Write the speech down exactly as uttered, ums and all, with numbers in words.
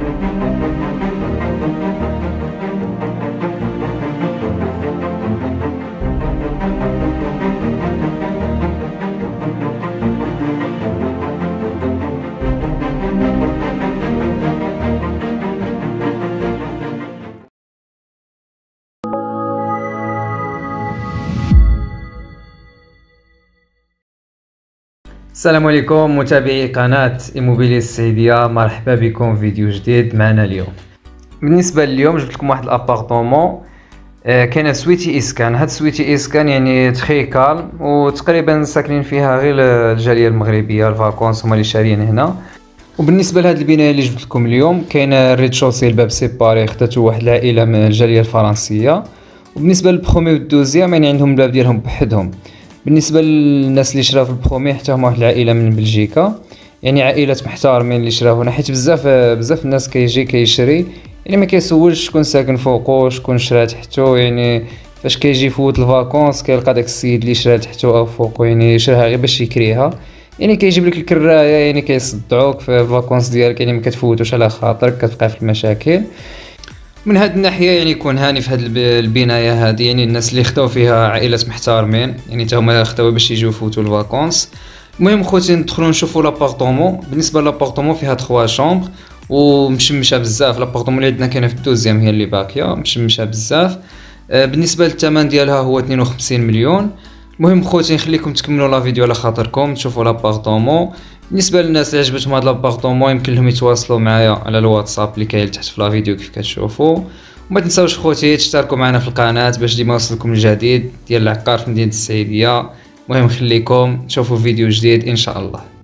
السلام عليكم متابعي قناة إيموبيليا السعيدية، مرحبا بكم في فيديو جديد معنا اليوم. بالنسبة لليوم جبت لكم واحد الابارطومون آه كاين سويتي اسكان. هاد سويتي اسكان يعني تخي كالم، وتقريبا ساكنين فيها غير الجالية المغربية، الفاكونس هما اللي شاريين هنا. وبالنسبة لهاد البناية اللي جبت لكم اليوم كاين الريد شوسي الباب سيباري، خداتو واحد العائلة من الجالية الفرنسية. وبالنسبة للبخومي والدوزيام يعني عندهم الباب ديالهم بحدهم. بالنسبه للناس اللي شراو في البرومي حتى هما واحد العائله من بلجيكا، يعني عائله محترمين اللي شراو هنا، حيت بزاف بزاف الناس كيجي كيشري يعني ما كيسولش شكون ساكن فوقو شكون شرا تحتو. يعني فاش كيجي يفوت الفاكونس كيلقى داك السيد اللي شرا تحتو او فوقو يعني شراها غير باش يكريها، يعني كيجيب لك الكرايه، يعني كيصدعوك في الفاكونس ديالك، يعني ما كتفوتوش على خاطرك، كتبقى في المشاكل. من هاد الناحيه يعني يكون هاني في هاد البنايه هادي، يعني الناس اللي خداو فيها عائلات محترمين، يعني حتى هما خداو باش يجيو يفوتوا الفاكونس. المهم خوتي ندخلوا نشوفوا لابارطومون. بالنسبه لابارطومون فيها ثلاثة شومبر ومشمشه بزاف. لابارطومون اللي عندنا كاينه في الدوزيام هي اللي باقيه مشمشه بزاف. بالنسبه للثمن ديالها هو اثنين وخمسين مليون. المهم خوتي نخليكم تكملوا لا فيديو على خاطركم تشوفوا لابارطومون. بالنسبه للناس اللي عجبتهم هذا لابارطومون يمكن لهم يتواصلوا معايا على الواتساب اللي كاين تحت في لا فيديو كيف كتشوفوا. وما تنساوش خوتي تشتركوا معنا في القناه باش ديما يوصلكم الجديد ديال العقار في مدينه السعيديه. المهم خليكم تشوفوا فيديو جديد ان شاء الله.